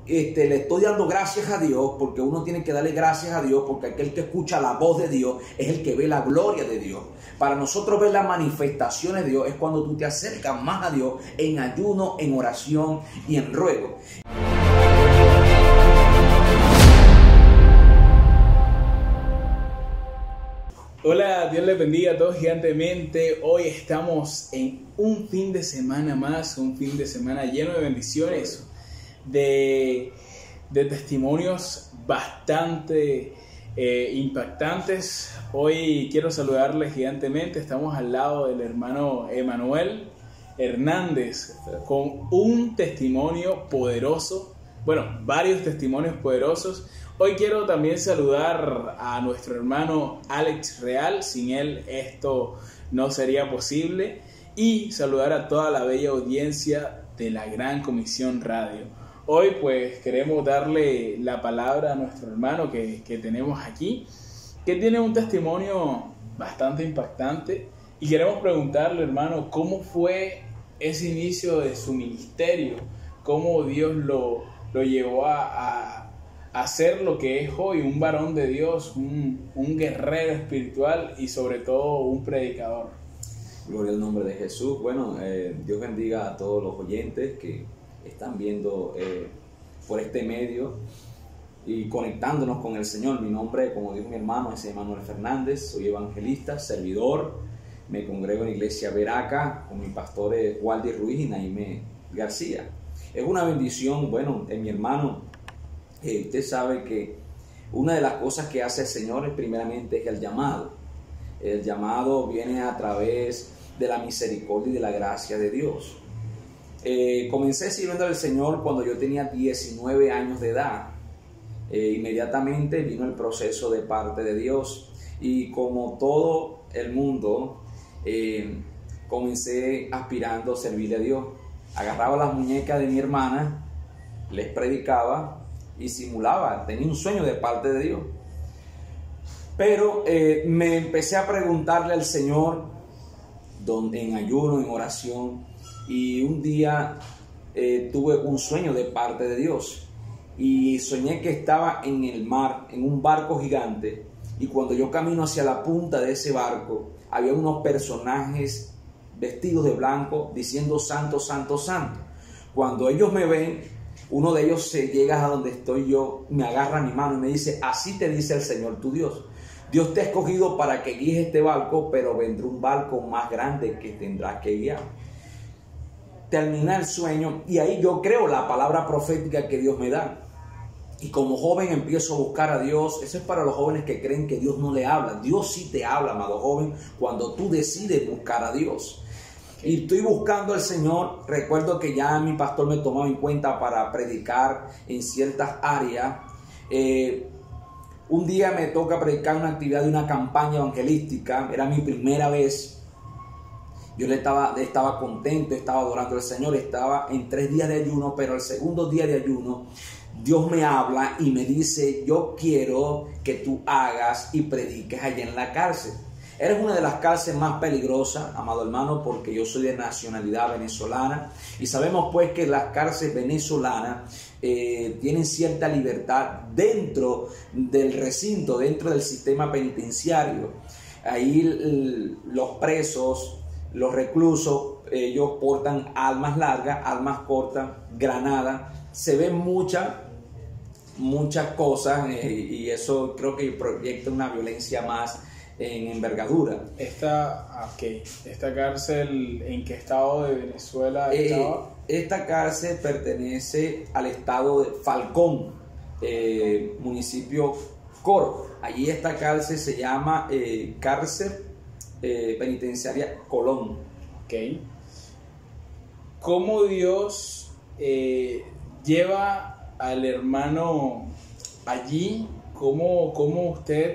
le estoy dando gracias a Dios, porque uno tiene que darle gracias a Dios, porque aquel que escucha la voz de Dios es el que ve la gloria de Dios. Para nosotros ver las manifestaciones de Dios es cuando tú te acercas más a Dios en ayuno, en oración y en ruego. Hola, Dios les bendiga a todos gigantemente. Hoy estamos en un fin de semana más, un fin de semana lleno de bendiciones, de testimonios bastante impactantes. Hoy quiero saludarles gigantemente. Estamos al lado del hermano Emanuel Hernández con un testimonio poderoso, bueno, varios testimonios poderosos. Hoy quiero también saludar a nuestro hermano Alex Real, sin él esto no sería posible, y saludar a toda la bella audiencia de la Gran Comisión Radio. Hoy pues queremos darle la palabra a nuestro hermano que tenemos aquí, que tiene un testimonio bastante impactante, y queremos preguntarle, hermano, ¿cómo fue ese inicio de su ministerio? ¿Cómo Dios lo llevó a hacer lo que es hoy, un varón de Dios, un guerrero espiritual y sobre todo un predicador? Gloria al nombre de Jesús. Bueno, Dios bendiga a todos los oyentes que están viendo por este medio y conectándonos con el Señor. Mi nombre, como dijo mi hermano, es Emanuel Fernández. Soy evangelista, servidor. Me congrego en la iglesia Veraca con mis pastores Waldir Ruiz y Naime García. Es una bendición, bueno, mi hermano. Usted sabe que una de las cosas que hace el Señor es primeramente es el llamado. El llamado viene a través de la misericordia y de la gracia de Dios. Comencé sirviendo al Señor cuando yo tenía 19 años de edad. Inmediatamente vino el proceso de parte de Dios y como todo el mundo comencé aspirando a servirle a Dios. Agarraba las muñecas de mi hermana, les predicaba y simulaba, tenía un sueño de parte de Dios. Pero me empecé a preguntarle al Señor en ayuno, en oración, y un día tuve un sueño de parte de Dios y soñé que estaba en el mar, en un barco gigante, y cuando yo camino hacia la punta de ese barco había unos personajes vestidos de blanco diciendo santo, santo, santo. Cuando ellos me ven, uno de ellos se llega a donde estoy yo, me agarra mi mano y me dice: así te dice el Señor tu Dios. Dios te ha escogido para que guíes este barco, pero vendrá un barco más grande que tendrás que guiar. Termina el sueño y ahí yo creo la palabra profética que Dios me da. Y como joven empiezo a buscar a Dios. Eso es para los jóvenes que creen que Dios no le habla. Dios sí te habla, amado joven, cuando tú decides buscar a Dios. Y estoy buscando al Señor. Recuerdo que ya mi pastor me tomaba en cuenta para predicar en ciertas áreas. Un día me toca predicar una actividad de una campaña evangelística. Era mi primera vez. Yo estaba contento, estaba adorando al Señor. Estaba en 3 días de ayuno, pero el segundo día de ayuno Dios me habla y me dice: yo quiero que tú hagas y prediques allá en la cárcel. Eres una de las cárceles más peligrosas, amado hermano, porque yo soy de nacionalidad venezolana y sabemos pues que las cárceles venezolanas tienen cierta libertad dentro del recinto, dentro del sistema penitenciario. Ahí los presos, los reclusos, ellos portan armas largas, armas cortas, granadas. Se ven muchas cosas y eso creo que proyecta una violencia más en envergadura. ¿Esta cárcel en qué estado de Venezuela estaba? Esta cárcel pertenece al estado de Falcón, municipio Coro. Allí esta cárcel se llama cárcel penitenciaria Colón. Okay. ¿Cómo Dios lleva al hermano allí? ¿Cómo usted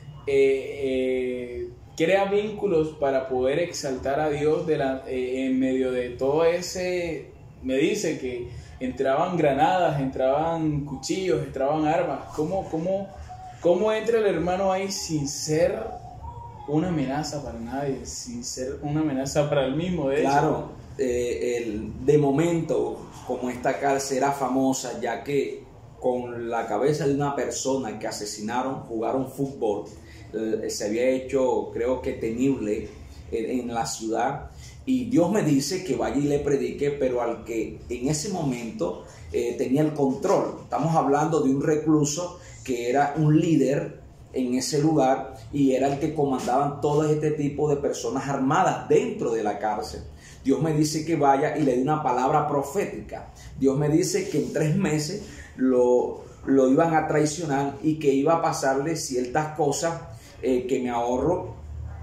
crea vínculos para poder exaltar a Dios en medio de todo ese? Me dice que entraban granadas, entraban cuchillos, entraban armas. ¿Cómo entra el hermano ahí sin ser una amenaza para nadie, sin ser una amenaza para él mismo? Claro, de momento, como esta cárcel era famosa, ya que con la cabeza de una persona que asesinaron, jugaron fútbol, se había hecho, creo que temible en la ciudad, y Dios me dice que vaya y le predique, pero al que en ese momento tenía el control. Estamos hablando de un recluso que era un líder en ese lugar y era el que comandaban todo este tipo de personas armadas dentro de la cárcel. Dios me dice que vaya y le dé una palabra profética. Dios me dice que en 3 meses lo iban a traicionar y que iba a pasarle ciertas cosas que me ahorro.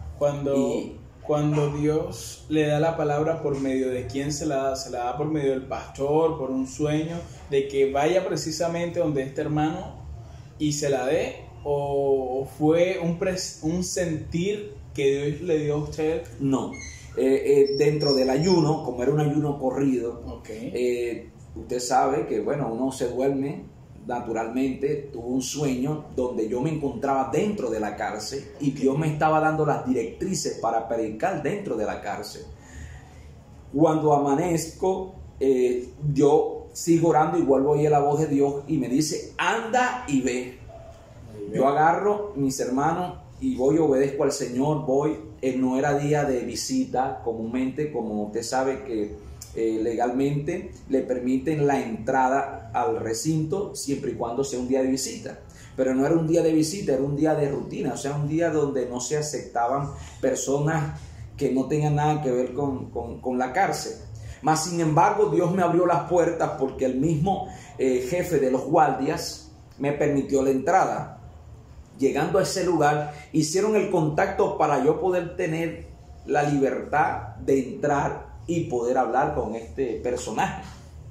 Cuando Dios le da la palabra, ¿por medio de quién se la da? ¿Se la da por medio del pastor, por un sueño, de que vaya precisamente donde este hermano y se la dé? ¿O fue un sentir que Dios le dio a usted? No, dentro del ayuno, como era un ayuno corrido, okay. Usted sabe que, bueno, uno se duerme naturalmente. Tuve un sueño donde yo me encontraba dentro de la cárcel y Dios me estaba dando las directrices para predicar dentro de la cárcel. Cuando amanezco, yo sigo orando y vuelvo a oír la voz de Dios y me dice, anda y ve. Yo agarro mis hermanos y voy, obedezco al Señor, voy. No era día de visita comúnmente, como usted sabe que legalmente le permiten la entrada al recinto siempre y cuando sea un día de visita. Pero no era un día de visita, era un día de rutina, o sea, un día donde no se aceptaban personas que no tengan nada que ver con la cárcel. Mas, sin embargo, Dios me abrió las puertas porque el mismo jefe de los guardias me permitió la entrada. Llegando a ese lugar, hicieron el contacto para yo poder tener la libertad de entrar y poder hablar con este personaje.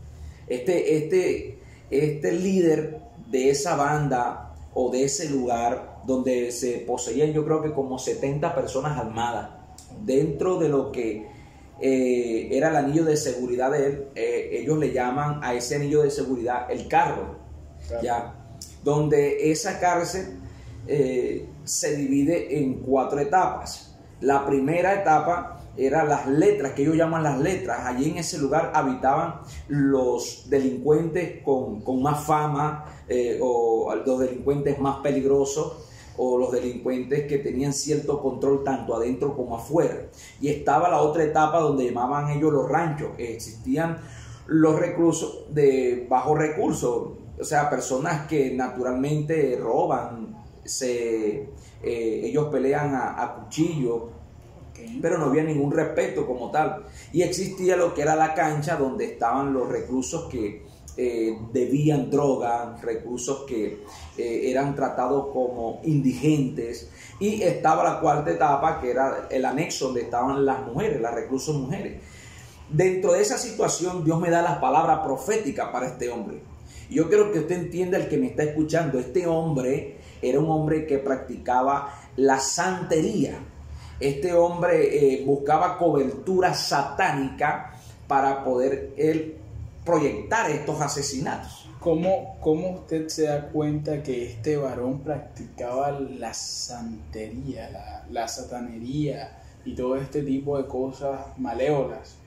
Este líder de esa banda o de ese lugar donde se poseían, yo creo que como 70 personas armadas, dentro de lo que era el anillo de seguridad de él. Ellos le llaman a ese anillo de seguridad el carro, claro. Ya, donde esa cárcel se divide en 4 etapas. La primera etapa era las letras, que ellos llaman las letras. Allí en ese lugar habitaban los delincuentes con más fama, o los delincuentes más peligrosos, o los delincuentes que tenían cierto control tanto adentro como afuera. Y estaba la otra etapa donde llamaban ellos los ranchos. Existían los reclusos de bajos recursos, o sea, personas que naturalmente roban, ellos pelean a cuchillo, pero no había ningún respeto como tal. Y existía lo que era la cancha, donde estaban los reclusos que debían droga, reclusos que eran tratados como indigentes. Y estaba la cuarta etapa, que era el anexo, donde estaban las mujeres, las reclusas mujeres. Dentro de esa situación, Dios me da las palabras proféticas para este hombre. Y yo quiero que usted entienda, el que me está escuchando, este hombre era un hombre que practicaba la santería. Este hombre buscaba cobertura satánica para poder él proyectar estos asesinatos. ¿Cómo usted se da cuenta que este varón practicaba la santería, la satanería y todo este tipo de cosas malévolas?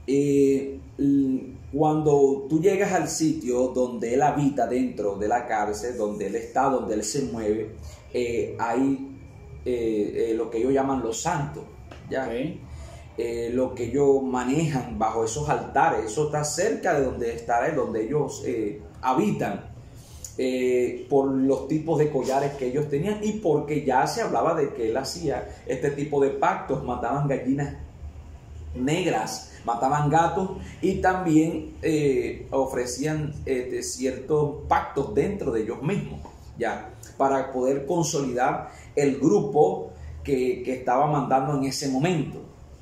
Cuando tú llegas al sitio donde él habita dentro de la cárcel, donde él está, donde él se mueve, hay lo que ellos llaman los santos, ¿ya? Okay. Lo que ellos manejan bajo esos altares, eso está cerca de donde está él, donde ellos habitan, por los tipos de collares que ellos tenían y porque ya se hablaba de que él hacía este tipo de pactos. Mataban gallinas negras, mataban gatos y también ofrecían ciertos pactos dentro de ellos mismos, ya, para poder consolidar el grupo que estaba mandando en ese momento.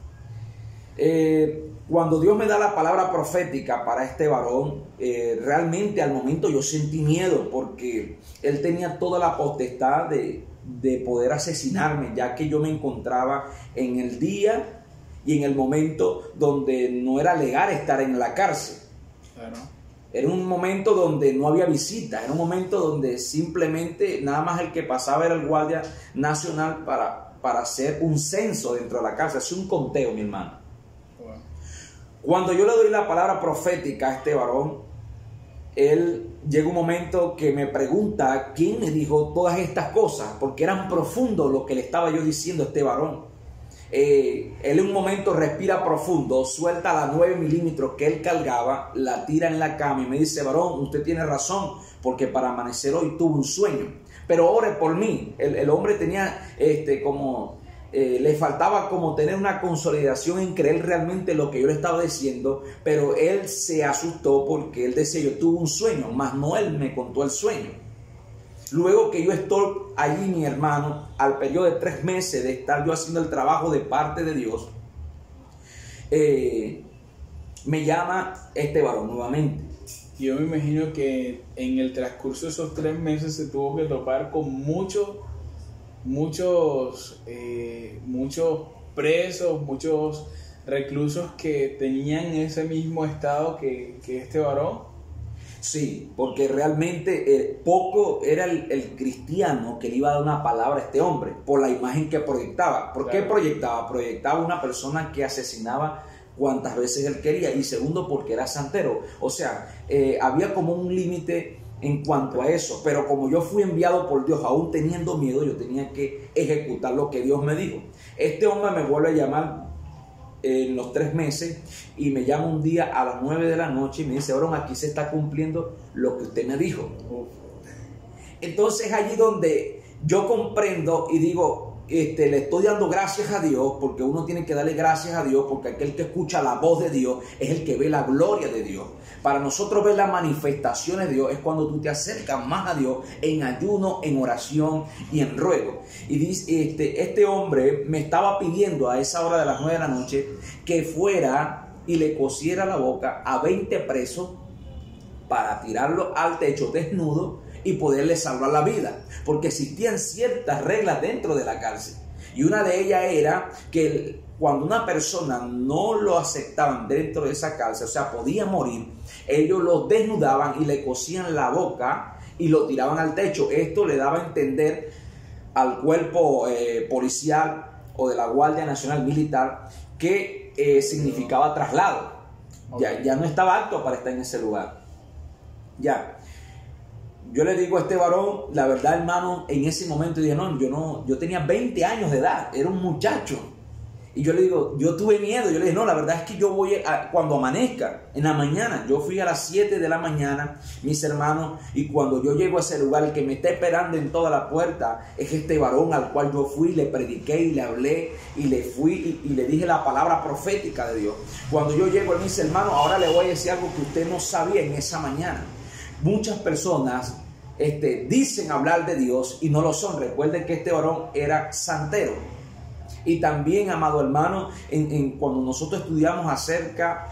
Cuando Dios me da la palabra profética para este varón, realmente al momento yo sentí miedo, porque él tenía toda la potestad de poder asesinarme, ya que yo me encontraba en el día y en el momento donde no era legal estar en la cárcel. Claro. Era un momento donde no había visita, era un momento donde simplemente nada más el que pasaba era el guardia nacional para hacer un censo dentro de la cárcel, hacer un conteo, mi hermano. Wow. Cuando yo le doy la palabra profética a este varón, él llega un momento que me pregunta quién le dijo todas estas cosas, porque eran profundos lo que le estaba yo diciendo a este varón. Él en un momento respira profundo, suelta la 9 milímetros que él cargaba, la tira en la cama y me dice: varón, usted tiene razón, porque para amanecer hoy tuve un sueño, pero ore por mí. El hombre tenía le faltaba como tener una consolidación en creer realmente lo que yo le estaba diciendo, pero él se asustó porque él decía: yo tuve un sueño, mas no él me contó el sueño. Luego que yo estoy allí, mi hermano, al periodo de 3 meses de estar yo haciendo el trabajo de parte de Dios, me llama este varón nuevamente. Yo me imagino que en el transcurso de esos 3 meses se tuvo que topar con muchos presos, muchos reclusos que tenían ese mismo estado que este varón. Sí, porque realmente poco era el cristiano que le iba a dar una palabra a este hombre por la imagen que proyectaba. ¿Por qué proyectaba? Proyectaba una persona que asesinaba cuantas veces él quería, y segundo, porque era santero. O sea, había como un límite en cuanto a eso, pero como yo fui enviado por Dios, aún teniendo miedo, yo tenía que ejecutar lo que Dios me dijo. Este hombre me vuelve a llamar en los 3 meses y me llama un día a las 9 de la noche y me dice: varón, aquí se está cumpliendo lo que usted me dijo. Entonces allí donde yo comprendo y digo, le estoy dando gracias a Dios, porque uno tiene que darle gracias a Dios, porque aquel que escucha la voz de Dios es el que ve la gloria de Dios. Para nosotros ver las manifestaciones de Dios es cuando tú te acercas más a Dios en ayuno, en oración y en ruego. Y dice, este hombre me estaba pidiendo a esa hora de las 9 de la noche que fuera y le cosiera la boca a 20 presos para tirarlo al techo desnudo y poderle salvar la vida, porque existían ciertas reglas dentro de la cárcel, y una de ellas era que cuando una persona no lo aceptaban dentro de esa cárcel, o sea, podía morir, ellos lo desnudaban y le cosían la boca y lo tiraban al techo. Esto le daba a entender al cuerpo policial o de la Guardia Nacional Militar que significaba traslado. Ya no estaba apto para estar en ese lugar. Ya. Yo le digo a este varón, la verdad, hermano, en ese momento dije: yo tenía 20 años de edad, era un muchacho. Y yo le digo, yo tuve miedo. Yo le dije: no, la verdad es que yo voy cuando amanezca, en la mañana. Yo fui a las 7 de la mañana, mis hermanos, y cuando yo llego a ese lugar, el que me está esperando en toda la puerta es este varón al cual yo fui, le prediqué y le hablé, y le fui y le dije la palabra profética de Dios. Cuando yo llego, él me dice: hermano, ahora le voy a decir algo que usted no sabía en esa mañana. Muchas personas dicen hablar de Dios y no lo son. Recuerden que este varón era santero. Y también, amado hermano, cuando nosotros estudiamos acerca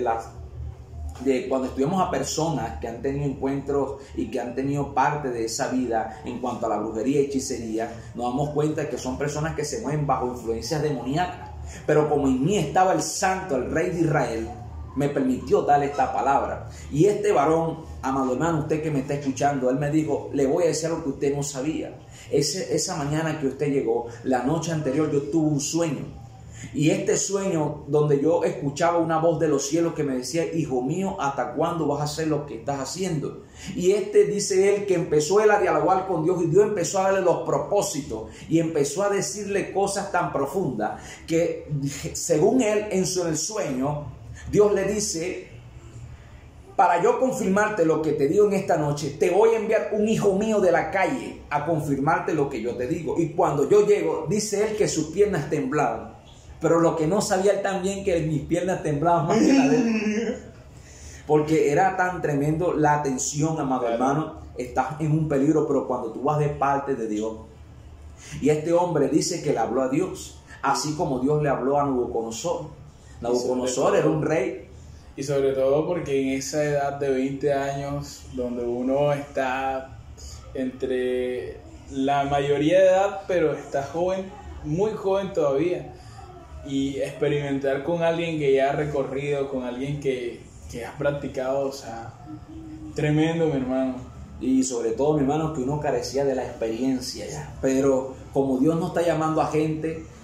cuando estudiamos a personas que han tenido encuentros y que han tenido parte de esa vida en cuanto a la brujería y hechicería, nos damos cuenta de que son personas que se mueven bajo influencias demoníacas. Pero como en mí estaba el santo, el rey de Israel, me permitió darle esta palabra. Y este varón, amado hermano, usted que me está escuchando, él me dijo: le voy a decir algo que usted no sabía. Esa mañana que usted llegó, la noche anterior, yo tuve un sueño. Y este sueño, donde yo escuchaba una voz de los cielos que me decía: hijo mío, ¿hasta cuándo vas a hacer lo que estás haciendo? Y dice él, que empezó él a dialogar con Dios, y Dios empezó a darle los propósitos y empezó a decirle cosas tan profundas que, según él, en el sueño, Dios le dice: para yo confirmarte lo que te digo en esta noche, te voy a enviar un hijo mío de la calle a confirmarte lo que yo te digo. Y cuando yo llego, dice él que sus piernas temblaban. Pero lo que no sabía él también, que mis piernas temblaban más que la de él. Porque era tan tremendo la tensión, amado hermano. Estás en un peligro, pero cuando tú vas de parte de Dios. Y este hombre dice que le habló a Dios, así como Dios le habló a Nabucodonosor. Nabucodonosor era un rey. Y sobre todo porque en esa edad de 20 años, donde uno está entre la mayoría de edad, pero está joven, muy joven todavía, y experimentar con alguien que ya ha recorrido, con alguien que ha practicado, o sea, tremendo, mi hermano. Y sobre todo, mi hermano, que uno carecía de la experiencia ya. Pero como Dios no está llamando a gente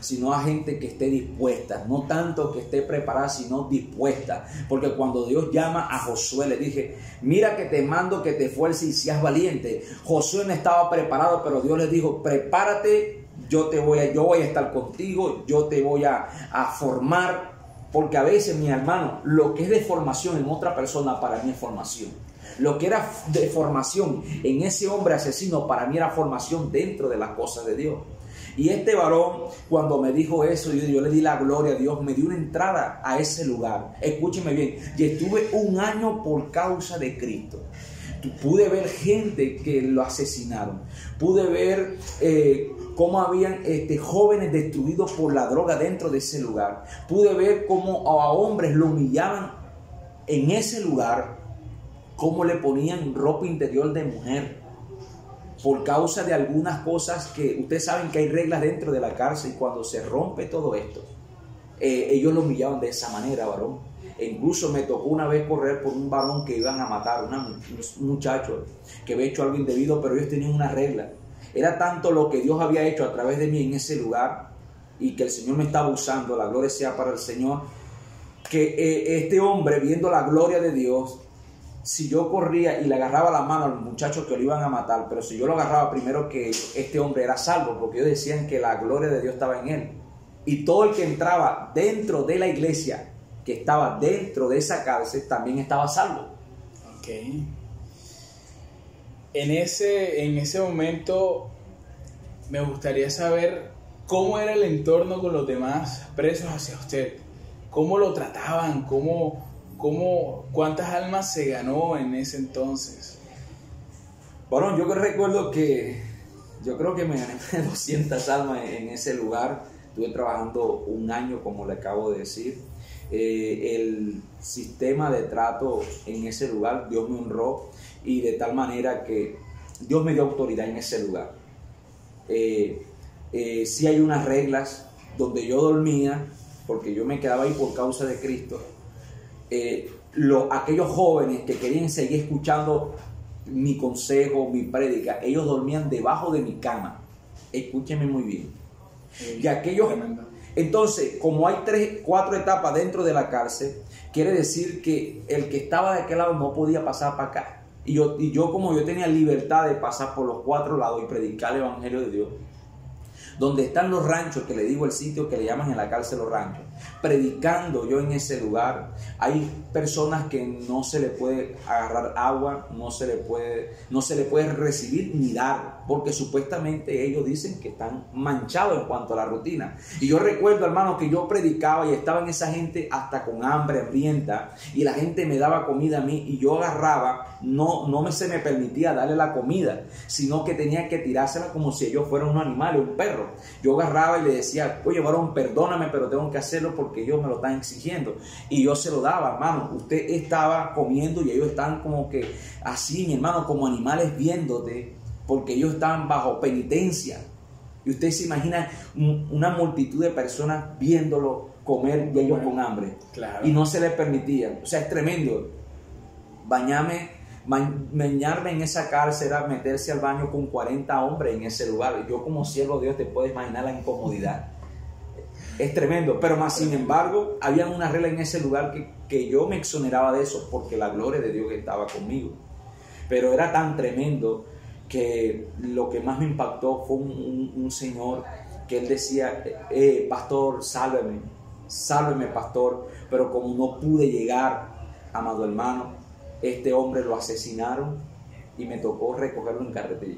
sino a gente que esté dispuesta, no tanto que esté preparada, sino dispuesta. Porque cuando Dios llama a Josué, le dije, mira que te mando que te esfuerces y seas valiente. Josué no estaba preparado, pero Dios le dijo, prepárate, yo voy a estar contigo, yo te voy a formar. Porque a veces, mi hermano, lo que es de formación en otra persona, para mí es formación. Lo que era de formación en ese hombre asesino, para mí era formación dentro de las cosas de Dios. Y este varón, cuando me dijo eso, yo le di la gloria a Dios, me dio una entrada a ese lugar. Escúcheme bien, y estuve 1 año por causa de Cristo. Pude ver gente que lo asesinaron. Pude ver cómo habían jóvenes destruidos por la droga dentro de ese lugar. Pude ver cómo a hombres lo humillaban en ese lugar, cómo le ponían ropa interior de mujer por causa de algunas cosas que ustedes saben que hay reglas dentro de la cárcel, y cuando se rompe todo esto, ellos lo humillaban de esa manera, varón. E incluso me tocó una vez correr por un varón que iban a matar, un muchacho que había hecho algo indebido, pero ellos tenían una regla. Era tanto lo que Dios había hecho a través de mí en ese lugar, y que el Señor me estaba usando, la gloria sea para el Señor, que este hombre, viendo la gloria de Dios, si yo corría y le agarraba la mano al muchacho que lo iban a matar, pero si yo lo agarraba primero que este hombre era salvo, porque ellos decían que la gloria de Dios estaba en él. Y todo el que entraba dentro de la iglesia, que estaba dentro de esa cárcel, también estaba salvo. Ok. En ese momento me gustaría saber cómo era el entorno con los demás presos hacia usted. ¿Cómo lo trataban? ¿Cuántas almas se ganó en ese entonces? Bueno, yo recuerdo que yo creo que me gané 200 almas en ese lugar. Estuve trabajando 1 año, como le acabo de decir. El sistema de trato en ese lugar, Dios me honró, y de tal manera que Dios me dio autoridad en ese lugar. Sí hay unas reglas donde yo dormía, porque yo me quedaba ahí por causa de Cristo. Aquellos jóvenes que querían seguir escuchando mi consejo, mi prédica, ellos dormían debajo de mi cama. Escúcheme muy bien. Y aquellos... Entonces, como hay 4 etapas dentro de la cárcel, quiere decir que el que estaba de aquel lado no podía pasar para acá. Y yo como yo tenía libertad de pasar por los 4 lados y predicar el evangelio de Dios, donde están los ranchos, que le digo el sitio que le llaman en la cárcel los ranchos, predicando yo en ese lugar, hay personas que no se le puede agarrar agua, no se le puede recibir ni dar, porque supuestamente ellos dicen que están manchados en cuanto a la rutina. Y yo recuerdo, hermano, que yo predicaba y estaban esa gente hasta con hambre, hambrienta, y la gente me daba comida a mí, y yo agarraba, no se me permitía darle la comida, sino que tenía que tirársela como si ellos fueran un animal o un perro. Yo agarraba y le decía, oye, varón, perdóname, pero tengo que hacerlo porque ellos me lo están exigiendo. Y yo se lo daba, hermano. Usted estaba comiendo y ellos estaban como que así, mi hermano, como animales viéndote, porque ellos estaban bajo penitencia. Y usted se imagina una multitud de personas viéndolo comer y ellos con hambre. Claro. Y no se les permitía. O sea, es tremendo. Bañarme en esa cárcel era meterse al baño con 40 hombres en ese lugar. Yo como siervo de Dios te puedes imaginar la incomodidad. Es tremendo, pero más sin embargo había una regla en ese lugar que yo me exoneraba de eso porque la gloria de Dios estaba conmigo. Pero era tan tremendo que lo que más me impactó fue un señor que él decía, pastor, sálveme pastor, pero como no pude llegar, amado hermano, este hombre lo asesinaron y me tocó recogerlo en carretilla.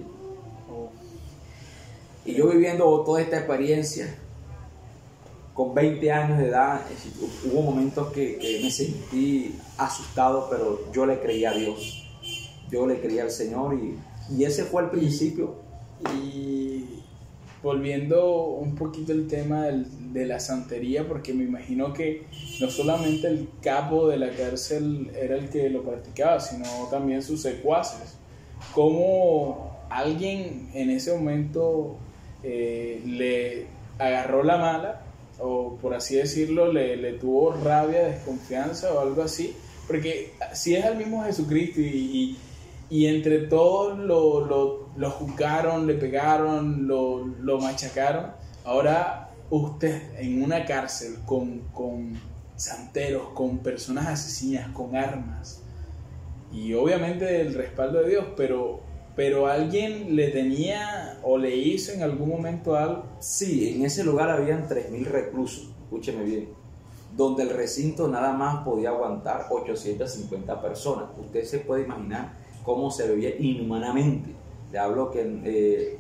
Y yo viviendo toda esta experiencia, con 20 años de edad, hubo momentos que me sentí asustado, pero yo le creía a Dios. Yo le creía al Señor y ese fue el principio. Y volviendo un poquito al tema de la santería, porque me imagino que no solamente el capo de la cárcel era el que lo practicaba, sino también sus secuaces. ¿Cómo alguien en ese momento le agarró la mala, o por así decirlo, le tuvo rabia, desconfianza o algo así? Porque si es el mismo Jesucristo y entre todos lo juzgaron, le pegaron, lo machacaron, ahora usted en una cárcel con santeros, con personas asesinas, con armas, y obviamente el respaldo de Dios, pero alguien le tenía o le hizo en algún momento algo? Sí, en ese lugar habían 3.000 reclusos, escúcheme bien, donde el recinto nada más podía aguantar 850 personas. Usted se puede imaginar cómo se vivía inhumanamente. Le hablo que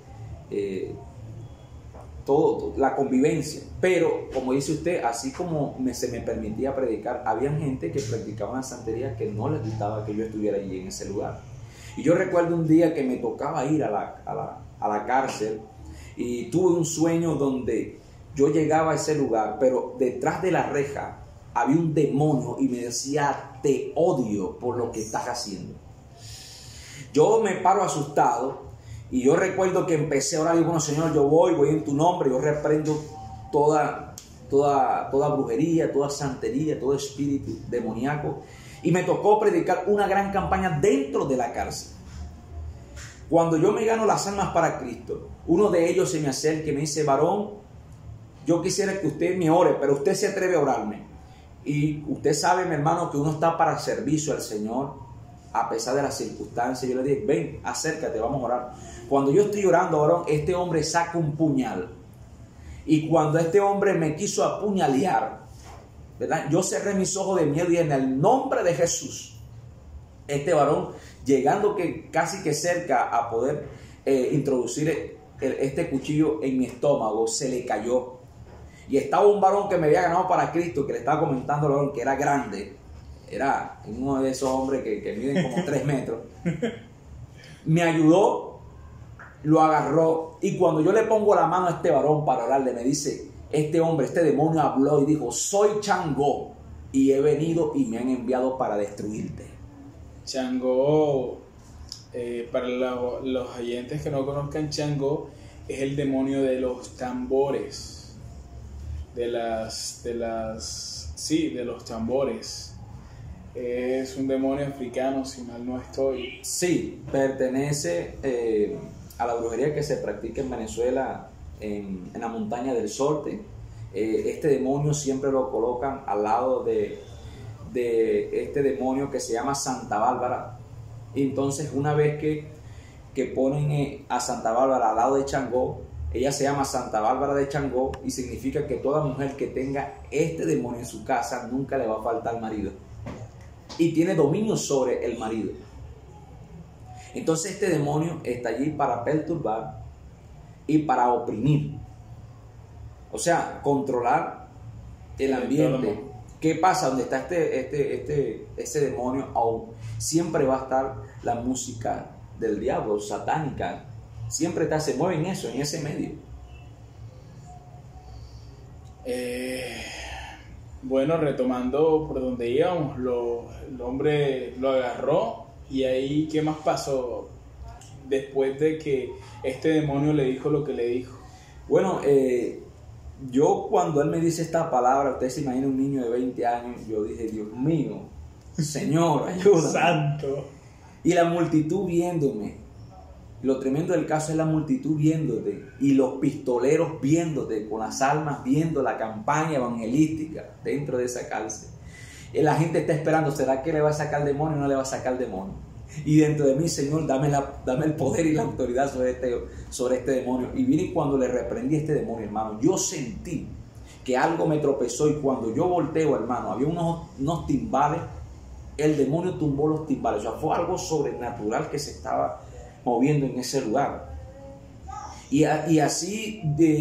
la convivencia, pero como dice usted, así como se me permitía predicar, había gente que practicaba una santería que no les gustaba que yo estuviera allí en ese lugar. Y yo recuerdo un día que me tocaba ir a la cárcel y tuve un sueño donde yo llegaba a ese lugar, pero detrás de la reja había un demonio y me decía: te odio por lo que estás haciendo. Yo me paro asustado. Y yo recuerdo que empecé a orar y digo: bueno, Señor, yo voy en tu nombre, yo reprendo toda brujería, toda santería, todo espíritu demoníaco. Y me tocó predicar una gran campaña dentro de la cárcel. Cuando yo me gano las almas para Cristo, uno de ellos se me acerca y me dice: varón, yo quisiera que usted me ore, pero usted se atreve a orarme. Y usted sabe, mi hermano, que uno está para servicio al Señor, a pesar de las circunstancias. Yo le dije: ven, acércate, vamos a orar. Cuando yo estoy orando, varón, este hombre saca un puñal. Y cuando este hombre me quiso apuñalear, ¿verdad?, yo cerré mis ojos de miedo y en el nombre de Jesús, este varón, llegando casi que cerca a poder introducir este cuchillo en mi estómago, se le cayó. Y estaba un varón que me había ganado para Cristo, que le estaba comentando al varón que era grande. Era uno de esos hombres que miden como 3 metros. Me ayudó, lo agarró, y cuando yo le pongo la mano a este varón para orarle, me dice: este hombre, este demonio habló y dijo: soy Changó y he venido y me han enviado para destruirte. Changó, para los oyentes que no conozcan, Changó es el demonio de los tambores, de los tambores. Es un demonio africano, si mal no estoy. Sí, pertenece a la brujería que se practica en Venezuela, en la montaña del Sorte. Este demonio siempre lo colocan al lado de este demonio que se llama Santa Bárbara. Entonces, una vez que ponen a Santa Bárbara al lado de Changó, ella se llama Santa Bárbara de Changó, y significa que toda mujer que tenga este demonio en su casa nunca le va a faltar marido, y tiene dominio sobre el marido. Entonces este demonio está allí para perturbar y para oprimir, o sea, controlar el ambiente. ¿Qué pasa? Donde está ese demonio, aún siempre va a estar la música del diablo, satánica. Siempre se mueve en eso, en ese medio. Bueno, retomando por donde íbamos, el hombre lo agarró, y ahí, ¿qué más pasó después de que este demonio le dijo lo que le dijo? Bueno, yo cuando él me dice esta palabra, usted se imagina un niño de 20 años, yo dije: Dios mío, Señor, ayúdame. Santo. Y la multitud viéndome. Lo tremendo del caso es la multitud viéndote, y los pistoleros viéndote, con las almas viendo la campaña evangelística dentro de esa cárcel. Y la gente está esperando: ¿será que le va a sacar el demonio o no le va a sacar el demonio? Y dentro de mí: Señor, dame el poder y la autoridad sobre este demonio. Y vine, y cuando le reprendí a este demonio, hermano, yo sentí que algo me tropezó, y cuando yo volteo, hermano, había unos timbales. El demonio tumbó los timbales. O sea, fue algo sobrenatural que se estaba moviendo en ese lugar. Y así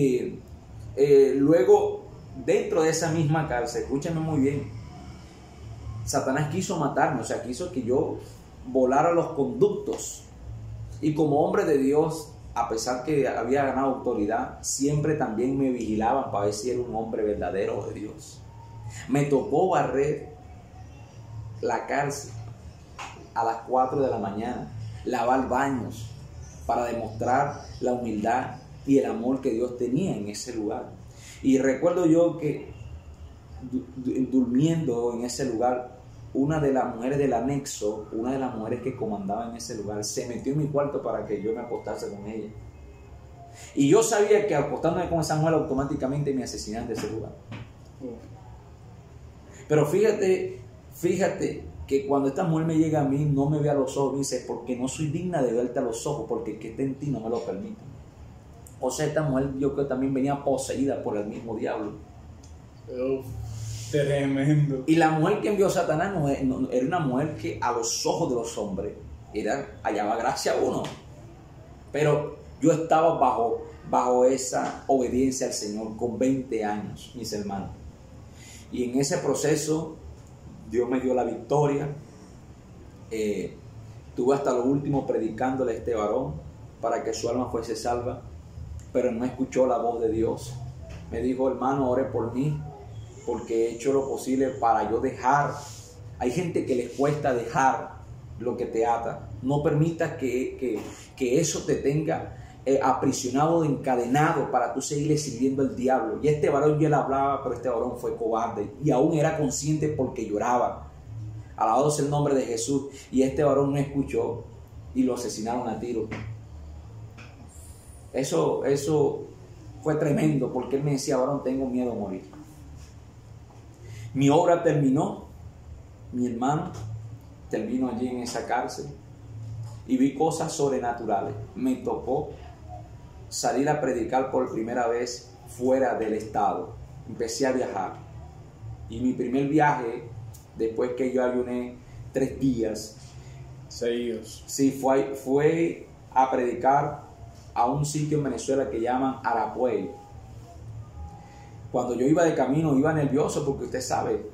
luego, dentro de esa misma cárcel, escúchame muy bien, Satanás quiso matarme, o sea, quiso que yo volara los conductos. Y como hombre de Dios, a pesar que había ganado autoridad, siempre también me vigilaban para ver si era un hombre verdadero de Dios. Me tocó barrer la cárcel a las 4 de la mañana, lavar baños, para demostrar la humildad y el amor que Dios tenía en ese lugar. Y recuerdo yo que durmiendo en ese lugar, una de las mujeres del anexo, una de las mujeres que comandaba en ese lugar, se metió en mi cuarto para que yo me acostase con ella. Y yo sabía que acostándome con esa mujer automáticamente me asesinaban de ese lugar. Pero fíjate que cuando esta mujer me llega a mí, no me ve a los ojos, me dice, porque no soy digna de verte a los ojos, porque el que esté en ti no me lo permite. O sea, esta mujer yo creo que también venía poseída por el mismo diablo. Tremendo. Y la mujer que envió Satanás no, era una mujer que a los ojos de los hombres hallaba gracia a uno. Pero yo estaba bajo esa obediencia al Señor con 20 años, mis hermanos. Y en ese proceso Dios me dio la victoria. Tuve hasta lo último predicándole a este varón para que su alma fuese salva, pero no escuchó la voz de Dios. Me dijo, hermano, ore por mí, porque he hecho lo posible para yo dejar. Hay gente que les cuesta dejar lo que te ata. No permitas que eso te tenga aprisionado, encadenado, para tú seguirle sirviendo al diablo. Y este varón ya le hablaba, pero este varón fue cobarde y aún era consciente porque lloraba. Alabado sea el nombre de Jesús. Y este varón no escuchó y lo asesinaron a tiro. Eso fue tremendo, porque él me decía, varón, tengo miedo a morir. Mi obra terminó, mi hermano, terminó allí en esa cárcel y vi cosas sobrenaturales. Me tocó salir a predicar por primera vez fuera del estado. Empecé a viajar y mi primer viaje, después que yo ayuné 3 días seguidos, sí, fue a predicar a un sitio en Venezuela que llaman Arapuey. Cuando yo iba de camino, iba nervioso, porque usted sabe,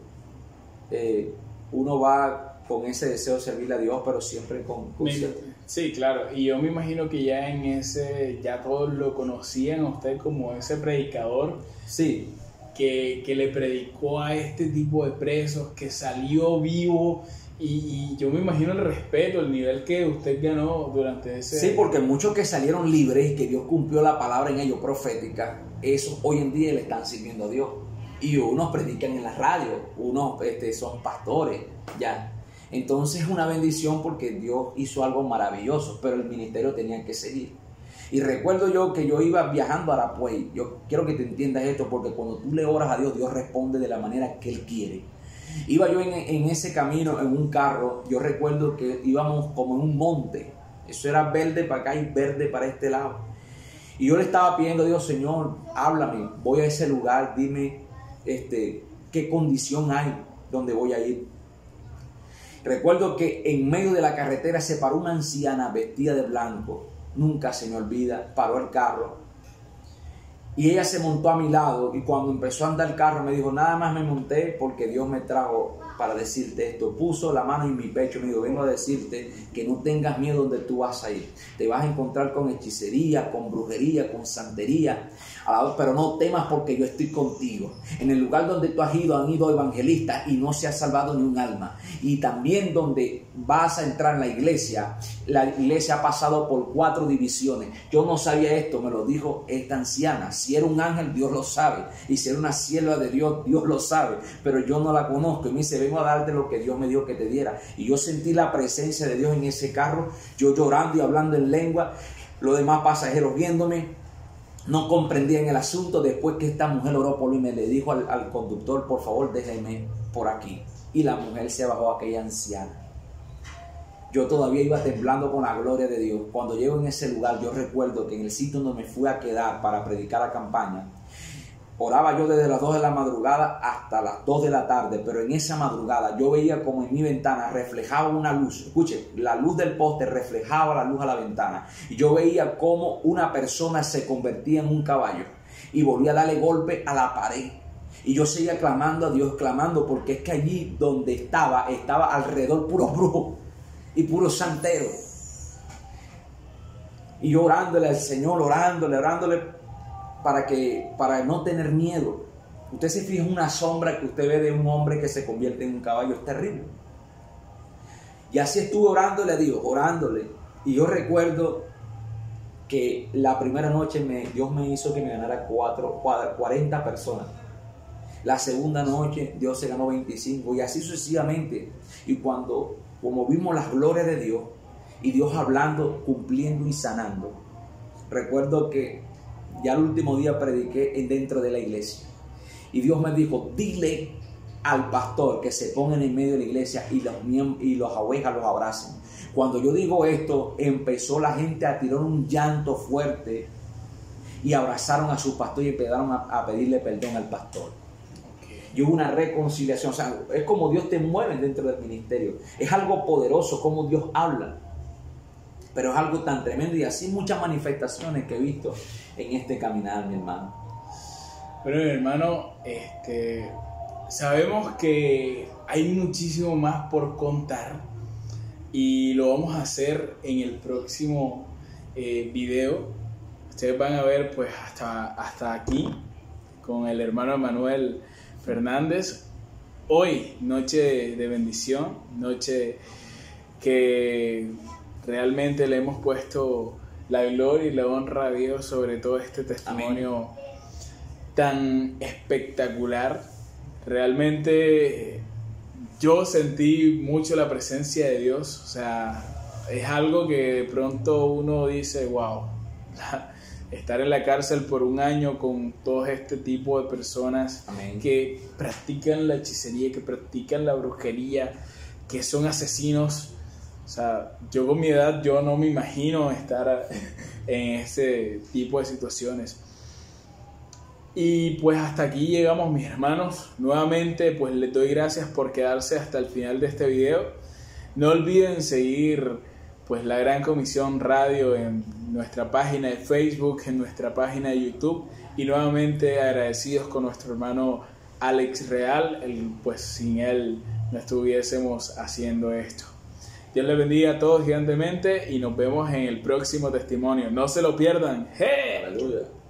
uno va con ese deseo de servirle a Dios, pero siempre con sí, claro. Y yo me imagino que ya todos lo conocían a usted como ese predicador. Sí. Que le predicó a este tipo de presos, que salió vivo. Y yo me imagino el respeto, el nivel que usted ganó durante ese... Sí, porque muchos que salieron libres, que Dios cumplió la palabra en ellos profética, esos hoy en día le están sirviendo a Dios. Y unos predican en la radio, unos son pastores, ya. Entonces es una bendición, porque Dios hizo algo maravilloso, pero el ministerio tenía que seguir. Y recuerdo yo que yo iba viajando a Arapuey. Yo quiero que te entiendas esto, porque cuando tú le oras a Dios, Dios responde de la manera que Él quiere. Iba yo en ese camino en un carro. Yo recuerdo que íbamos como en un monte. Eso era verde para acá y verde para este lado. Y yo le estaba pidiendo a Dios, Señor, háblame, voy a ese lugar, dime qué condición hay donde voy a ir. Recuerdo que en medio de la carretera se paró una anciana vestida de blanco. Nunca se me olvida, paró el carro. Y ella se montó a mi lado, y cuando empezó a andar el carro me dijo, nada más me monté porque Dios me trajo para decirte esto. Puso la mano en mi pecho y me dijo, vengo a decirte que no tengas miedo donde tú vas a ir. Te vas a encontrar con hechicería, con brujería, con santería, pero no temas porque yo estoy contigo. En el lugar donde tú has ido, han ido evangelistas y no se ha salvado ni un alma. Y también donde vas a entrar en la iglesia ha pasado por 4 divisiones. Yo no sabía esto, me lo dijo esta anciana. Si era un ángel, Dios lo sabe. Y si era una sierva de Dios, Dios lo sabe. Pero yo no la conozco. Y me dice, vengo a darte lo que Dios me dio que te diera. Y yo sentí la presencia de Dios en ese carro. Yo llorando y hablando en lengua. Los demás pasajeros viéndome. No comprendían el asunto. Después que esta mujer oró por mí, me le dijo al conductor, por favor, déjeme por aquí. Y la mujer se bajó, aquella anciana. Yo todavía iba temblando con la gloria de Dios. Cuando llego en ese lugar, yo recuerdo que en el sitio donde me fui a quedar para predicar la campaña, oraba yo desde las 2 de la madrugada hasta las 2 de la tarde, pero en esa madrugada yo veía como en mi ventana reflejaba una luz. Escuche, la luz del poste reflejaba la luz a la ventana. Y yo veía como una persona se convertía en un caballo y volvía a darle golpe a la pared. Y yo seguía clamando a Dios, clamando, porque es que allí donde estaba alrededor puros brujos y puros santeros. Y yo orándole al Señor, orándole para no tener miedo. Usted se fija en una sombra que usted ve de un hombre que se convierte en un caballo, es terrible. Y así estuve orándole a Dios, orándole. Y yo recuerdo que la primera noche Dios me hizo que me ganara 40 personas. La segunda noche Dios se ganó 25 y así sucesivamente. Y como vimos las glorias de Dios y Dios hablando, cumpliendo y sanando. Recuerdo que Ya el último día prediqué dentro de la iglesia. Y Dios me dijo, dile al pastor que se pongan en medio de la iglesia y los ovejas los abracen. Cuando yo digo esto, empezó la gente a tirar un llanto fuerte y abrazaron a su pastor y empezaron a pedirle perdón al pastor. Y hubo una reconciliación. O sea, es como Dios te mueve dentro del ministerio. Es algo poderoso como Dios habla. Pero es algo tan tremendo y así muchas manifestaciones que he visto en este caminar, mi hermano. Pero mi hermano, sabemos que hay muchísimo más por contar y lo vamos a hacer en el próximo video. Ustedes van a ver pues hasta aquí con el hermano Emanuel Fernández. Hoy, noche de bendición, noche que realmente le hemos puesto la gloria y la honra a Dios sobre todo este testimonio. Amén. Tan espectacular. Realmente yo sentí mucho la presencia de Dios. O sea, es algo que de pronto uno dice, wow, estar en la cárcel por un año con todo este tipo de personas. Amén. Que practican la hechicería, que practican la brujería, que son asesinos. O sea, yo con mi edad, yo no me imagino estar en ese tipo de situaciones. Y pues hasta aquí llegamos, mis hermanos. Nuevamente pues les doy gracias por quedarse hasta el final de este video. No olviden seguir pues la Gran Comisión Radio en nuestra página de Facebook, en nuestra página de YouTube. Y nuevamente agradecidos con nuestro hermano Alex Real, pues sin él no estuviésemos haciendo esto. Dios les bendiga a todos gigantemente y nos vemos en el próximo testimonio. No se lo pierdan. ¡Hey! Aleluya.